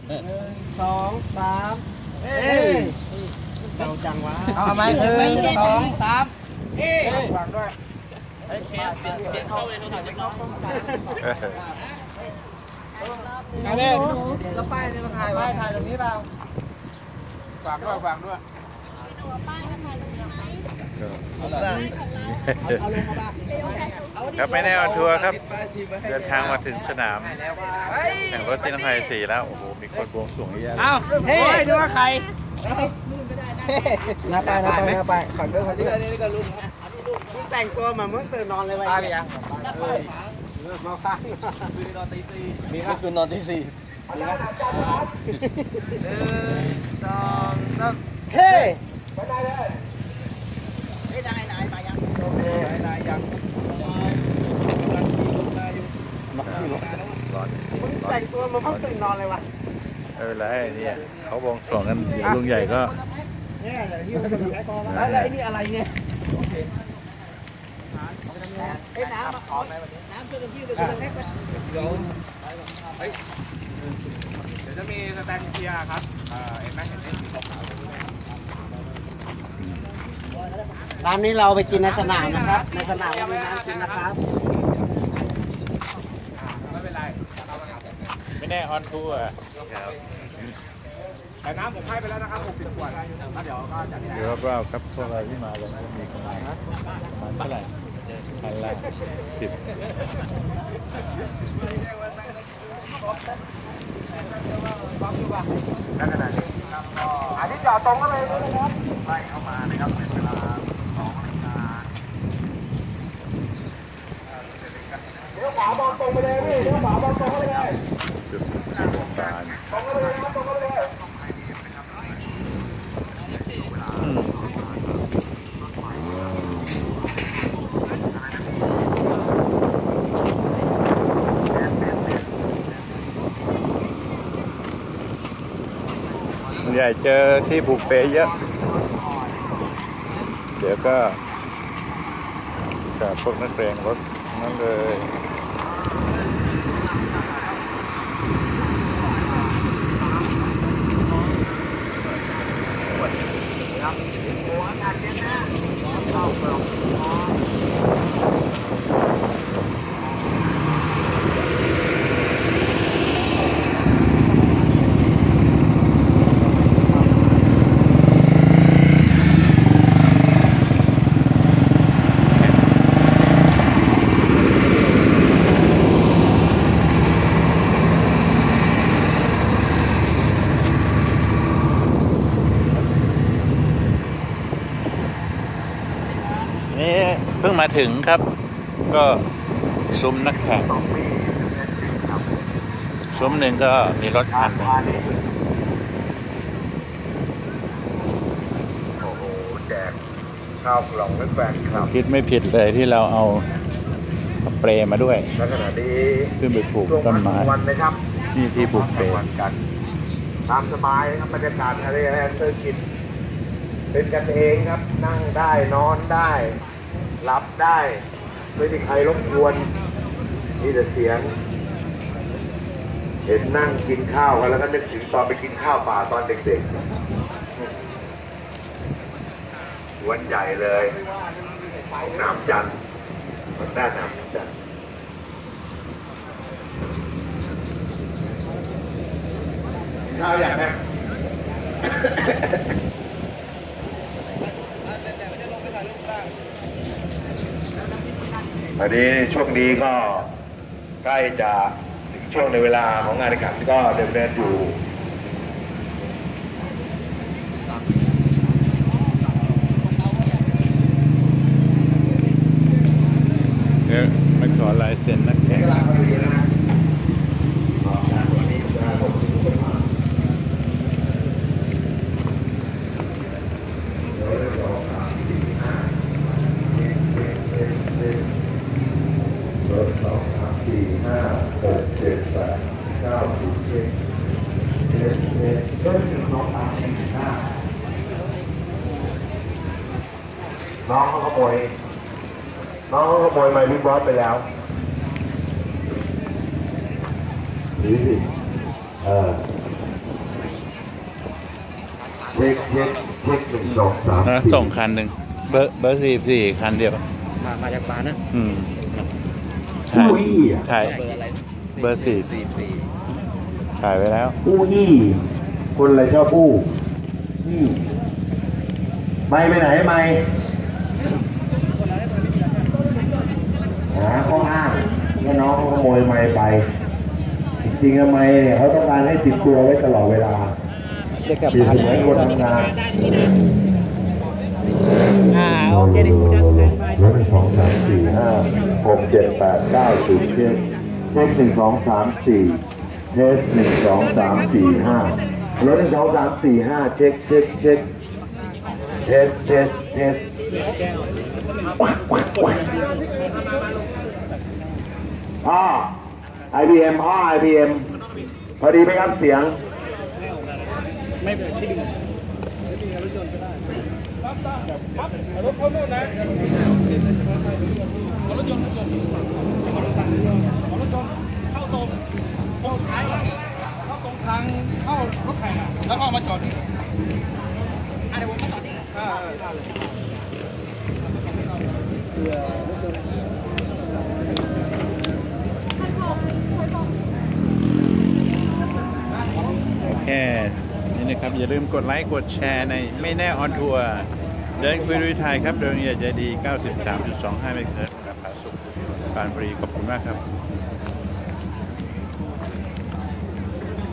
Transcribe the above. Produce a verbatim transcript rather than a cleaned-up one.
สองสามเอ้ยเจ้าจังวะเอาไหมหนึ่งสองสามเอ้ยวางด้วยเฮ้ยเสียเสียเข้าเลยโทรศัพท์จะเข้าเอาเลยแล้วป้ายนี่มาถ่ายป้ายถ่ายตรงนี้เปล่าฝากด้วยฝากด้วยครับไม่แน่ออนทัวร์ครับเดินทางมาถึงสนามแข่งรถที่น้ำไทยสี่แล้วโอ้โหมีคนบวงสรวงเยอะอ้าวเฮ้ยดูว่าใครน้าไปน้าไปน้าไปขอด้วยขอด้วยนี่ก็รุ่นมึงแต่งตัวมาเมื่อตื่นนอนเลยไปยังมาฟังคืนนอนตีสี่มีครับคืนนอนตีสี่หนึ่งสองสามเฮ้ยไปได้เลยเฮ้ยได้ได้ไปยังโอเคได้ยังมึงแต่งตัวมาเมื่อตื่นนอนเลยวะเออแล้วไอ้นี่เขาบวงสรวงกันเดี๋ยวลุงใหญ่ก็เนี่ยเดี๋ยวที่มันจะมีไอ้กอแล้วไอ้นี่อะไรเนี่ยโอเคไอ้น้ำมาขอไหมวันนี้น้ำช่วยกันพี่เลยช่วยกันแท็กไปเดี๋ยวเฮ้ยเดี๋ยวจะมีสแตนเชียร์ครับเห็นไหมเห็นไหมสีขาวร้านนี้เราไปกินในสนามนะครับในสนามมีน้ำกินนะครับไม่เป็นไรไม่แน่ออนทัวร์แต่น้ำผมให้ไปแล้วนะครับหกสิบขวดแล้วเดี๋ยวก็จะเดี๋ยวว่าครับพวกเราที่มาเราก็มีประมาณประมาณเท่าไหร่พันละสิบแล้วขนาดนี้ครับก็อันนี้จอดตรงก็เลยนะครับไล่เข้ามานะครับเป็นเวลาสองนาฬิกาเดี๋ยวขวาบอลตรงไปเลยพี่เดี๋ยวขวาบอลตรงไปเลยจุดตรงกลางตรงไปเลยนะตรงไปเลยใหญ่เจอที่ผูกเปเยอะเดี๋ยวก็กับพวกนักเรียนรถนั่นเลยเพิ่งมาถึงครับก็ซุ้มนักแข่งซุ้มหนึ่งก็มีรถคันหนึ่งโอ้โหแจกข้าวกล่องให้แฟนคลับคิดไม่ผิดเลยที่เราเอาเปรย์มาด้วยและขณะนี้ขึ้นไปปลูกต้นไม้นี่ที่ปลูกเปรย์กันตามสบายครับบรรยากาศอะไรเศรษฐกิจเป็นกันเองครับนั่งได้นอนได้หลับได้ไม่มีใครรบกวนมีแต่เสียงเห็นนั่งกินข้าวกันแล้วก็นึกถึงตอนไปกินข้าวป่าตอนเด็กๆวันใหญ่เลยของน้ำจันทร์มันได้น้ำจันทร์ข้าวอย่างไรตอนนี้ช่วงนี้ก็ใกล้จะถึงช่วงในเวลาของงานแข่งขันก็เดินเดินอยู่เดี๋ยวมาขอลายเซ็นนักแข่งน้องเขาขโมยน้องเขาขโมยไมค์บิ๊กบอสไปแล้วดีสิเออช็คเช็คเช็คหนึ่งสองสามนะสี่ส่งคันหนึ่งเบอร์เบอร์สี่สี่คันเดียวมามาจากบ้านนะอืมถ่ายอู้อี้อ่ะถ่ายเบอร์อะไรเบอร์สี่สี่สี่ถ่ายไว้แล้วอู้อี้คนอะไรชอบอู้อี้ไม่ไปไหนไม่หาข้ออ้างว่าน้องเขาขโมยไม้ไป จริงๆอะไม้เนี่ยเขาต้องการให้ติดตัวไว้ตลอดเวลาเด็กกับเปรียบบ้านเสมือนคนทำงานอ่าโอเคดิคุณจะแทนไปรถหนึ่งสองสามสี่ห้าหกเจ็ดแปดเก้าสิบเช็คเช็คหนึ่งสองสามสี่เทสหนึ่งสองสามสี่ห้ารถหนึ่งสองสามสี่ห้าเช็คเช็คเช็คเทสเทสเทสพ่อ ไอ พี เอ็ม พ่อ ไอ พี เอ็ม พอดีไหมครับเสียงไม่เป็นที่ดึงรถเขาโน่นนะรถยนต์รถยนต์รถยนต์เข้าตรงตรงท้ายเข้าตรงทางเข้ารถแข่งแล้วก็มาจอดนี่อ่ะเดี๋ยวผมมาจอดนี่อ่าโอเค นี่นะครับ อย่าลืมกดไลค์ กดแชร์ในไม่แน่ออนทัวร์เดินคุยลุยไทยครับ โดยอย่าใจดี เก้าสิบสามจุดสองห้า เมกะเฮิรตซ์ครับผาสุขปรานบุรีขอบคุณมากครับ